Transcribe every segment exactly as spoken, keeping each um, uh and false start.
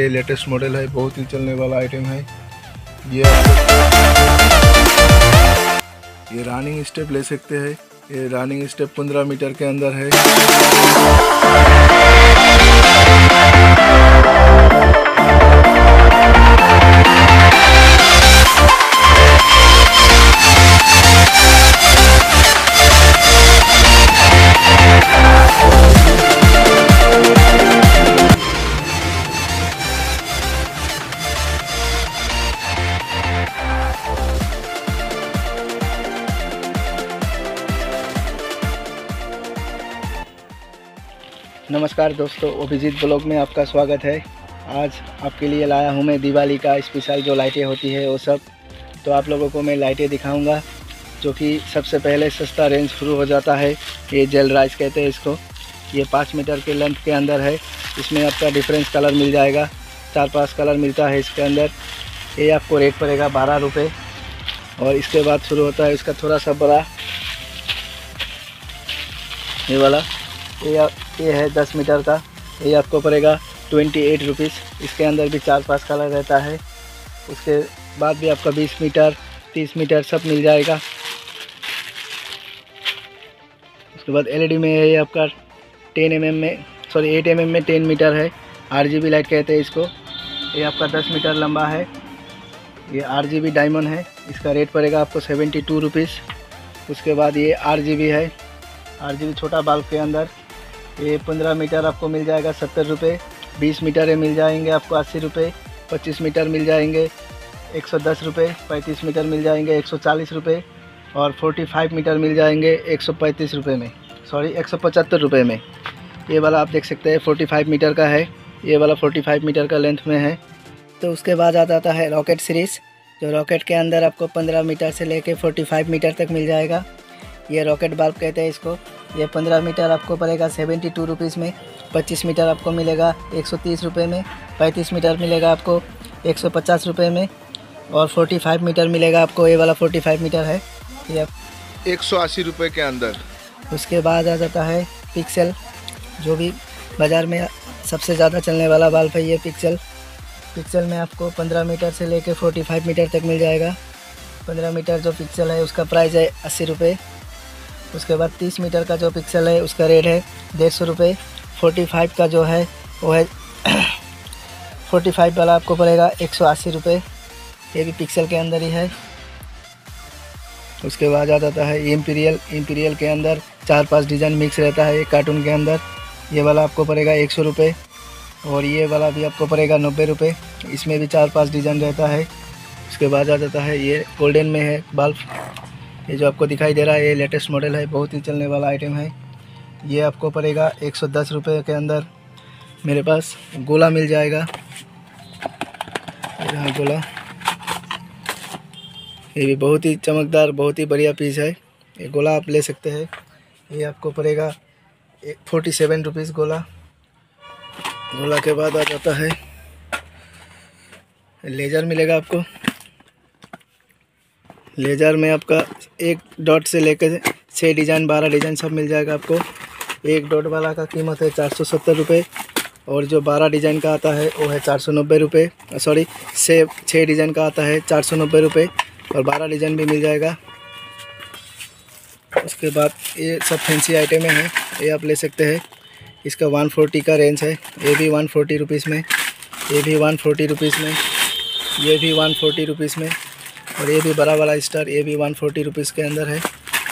ये latest model है, बहुत ही चलने वाला आइटम है। ये ये रनिंग स्टेप ले सकते हैं। ये रनिंग स्टेप पंद्रह मीटर के अंदर है। नमस्कार दोस्तों, अभिजीत ब्लॉग में आपका स्वागत है। आज आपके लिए लाया हूँ मैं दिवाली का स्पेशल जो लाइटें होती है वो सब। तो आप लोगों को मैं लाइटें दिखाऊंगा, जो कि सबसे पहले सस्ता रेंज शुरू हो जाता है। ये जेल राइज कहते हैं इसको। ये पाँच मीटर के लेंथ के अंदर है। इसमें आपका डिफरेंस कलर मिल जाएगा, चार पाँच कलर मिलता है इसके अंदर। ये आपको रेट पड़ेगा बारह रुपये। और इसके बाद शुरू होता है इसका थोड़ा सा बड़ा, ये वाला। ये ये है दस मीटर का। ये आपको पड़ेगा ट्वेंटी एट रुपीज़। इसके अंदर भी चार पाँच कलर रहता है। उसके बाद भी आपका बीस मीटर तीस मीटर सब मिल जाएगा। उसके बाद एलईडी में है, ये आपका टेन एम एम में सॉरी एट एम एम में टेन मीटर है। आर जी बी लाइट कहते हैं इसको। ये आपका दस मीटर लंबा है। ये आर जी बी डायमंड है। इसका रेट पड़ेगा आपको सेवेंटी टू रुपीज़। उसके बाद ये आर जी बी है। आर जी बी छोटा बल्ब के अंदर ये पंद्रह मीटर आपको मिल जाएगा सत्तर रुपये। बीस मीटर मिल जाएंगे आपको अस्सी रुपये। पच्चीस मीटर मिल जाएंगे एक सौ दस रुपये। पैंतीस मीटर मिल जाएंगे एक सौ चालीस रुपये। और पैंतालीस मीटर मिल जाएंगे एक सौ पैंतीस रुपये में सॉरी एक सौ पचहत्तर रुपये में। ये वाला आप देख सकते हैं पैंतालीस मीटर का है। ये वाला पैंतालीस मीटर का लेंथ में है। तो उसके बाद आ जाता है रॉकेट सीरीज़, जो रॉकेट के अंदर आपको पंद्रह मीटर से लेके पैंतालीस मीटर तक मिल जाएगा। ये रॉकेट बल्ब कहते हैं इसको। ये पंद्रह मीटर आपको पड़ेगा सेवेंटी टू रुपीज़ में। पच्चीस मीटर आपको मिलेगा एक सौ तीस रुपये में। पैंतीस मीटर मिलेगा आपको एक सौ पचास रुपये में। और पैंतालीस मीटर मिलेगा आपको, ये वाला पैंतालीस मीटर है, ये एक सौ अस्सी रुपये के अंदर। उसके बाद आ जाता है पिक्सल, जो भी बाज़ार में सबसे ज़्यादा चलने वाला बल्ब है। ये पिक्सल पिक्सल में आपको पंद्रह मीटर से लेकर पैंतालीस मीटर तक मिल जाएगा। पंद्रह मीटर जो पिक्सल है उसका प्राइस है अस्सी रुपये। उसके बाद तीस मीटर का जो पिक्सल है उसका रेट है डेढ़ सौ रुपये। पैंतालीस का जो है वो है पैंतालीस वाला आपको पड़ेगा एक सौ अस्सी रुपये। ये भी पिक्सल के अंदर ही है। उसके बाद आ जाता है इम्पीरियल। इम्पीरियल के अंदर चार पांच डिज़ाइन मिक्स रहता है एक कार्टून के अंदर। ये वाला आपको पड़ेगा एक सौ रुपये। और ये वाला भी आपको पड़ेगा नब्बे रुपये। इसमें भी चार पाँच डिज़ाइन रहता है। उसके बाद आ जाता है ये गोल्डन में है बल्ब। ये जो आपको दिखाई दे रहा है ये लेटेस्ट मॉडल है, बहुत ही चलने वाला आइटम है। ये आपको पड़ेगा एक सौ दस रुपये के अंदर। मेरे पास गोला मिल जाएगा, ये रहा गोला। ये भी बहुत ही चमकदार, बहुत ही बढ़िया पीस है। ये गोला आप ले सकते हैं। ये आपको पड़ेगा फोर्टी सेवन रुपीज़ गोला। गोला के बाद आ जाता है लेज़र मिलेगा आपको। लेज़र में आपका एक डॉट से लेकर छः डिज़ाइन बारह डिज़ाइन सब मिल जाएगा आपको। एक डॉट वाला का कीमत है चार सौ सत्तर रुपये। और जो बारह डिज़ाइन का आता है वो है चार सौ नब्बे रुपये सॉरी से छः डिज़ाइन का आता है चार सौ नब्बे रुपये। और बारह डिज़ाइन भी मिल जाएगा। उसके बाद ये सब फैंसी आइटमें हैं, ये आप ले सकते हैं। इसका वन फोर्टी का रेंज है। ये भी वन फोर्टी रुपीज़ में, ये भी वन फोर्टी रुपीज़ में, ये भी वन फोर्टी रुपीज़ में। और ये भी बड़ा वाला स्टार, ये भी वन फोर्टी रुपीज़ के अंदर है।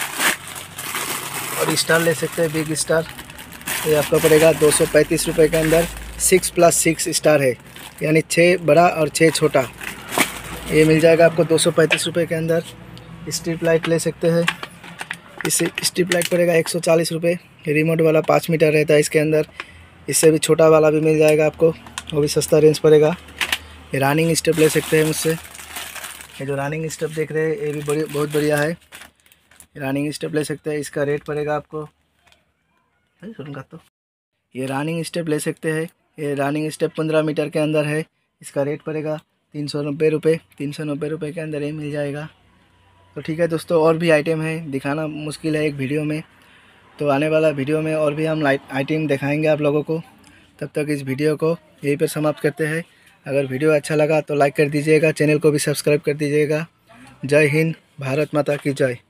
और स्टार ले सकते हैं बिग स्टार। ये आपका पड़ेगा दो सौ पैंतीस रुपये के अंदर। सिक्स प्लस सिक्स स्टार है, यानी छः बड़ा और छः छोटा। ये मिल जाएगा आपको दो सौ पैंतीस रुपये के अंदर। स्ट्रिप लाइट ले सकते हैं। इस स्ट्रिप लाइट पड़ेगा एक सौ चालीस रुपये। रिमोट वाला पाँच मीटर रहता है इसके अंदर। इससे भी छोटा वाला भी मिल जाएगा आपको, वो भी सस्ता रेंज पड़ेगा। ये रनिंग स्टेप ले सकते हैं मुझसे। ये जो रनिंग स्टेप देख रहे हैं ये भी बड़ी बहुत बढ़िया है। रनिंग स्टेप ले सकते हैं। इसका रेट पड़ेगा आपको, सुनगा तो ये रनिंग स्टेप ले सकते हैं। ये रनिंग स्टेप पंद्रह मीटर के अंदर है। इसका रेट पड़ेगा तीन सौ नब्बे रुपये। तीन सौ नब्बे रुपये के अंदर ये मिल जाएगा। तो ठीक है दोस्तों, और भी आइटम है, दिखाना मुश्किल है एक वीडियो में। तो आने वाला वीडियो में और भी हम आइटम दिखाएंगे आप लोगों को। तब तक इस वीडियो को यहीं पर समाप्त करते हैं। अगर वीडियो अच्छा लगा तो लाइक कर दीजिएगा, चैनल को भी सब्सक्राइब कर दीजिएगा। जय हिंद, भारत माता की जय।